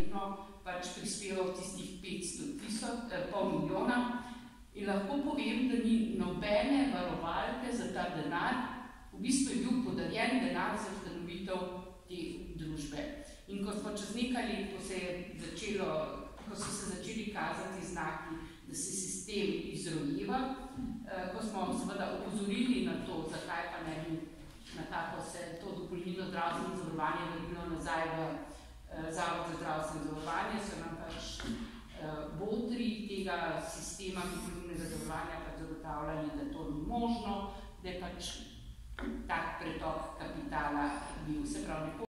letno pač prispeval tistih 500 milijona. In lahko povem, da ni nobene varovalke za ta denar. V bistvu je bil podarjen denar za ustanovitev te družbe. In ko smo čez nekaj let, ko so se začeli kazati znaki, da se sistem izrojeva, ko smo seveda opozorili na to, zakaj pa ne bi nekako se to dopolnilno zdravstveno zavarovanje vrnilo nazaj v Zavod za zdravstveno zavarovanje, so nam pač botri tega sistema dopolnilnega zavarovanja pač zagotavljali, da to ni možno, da je pač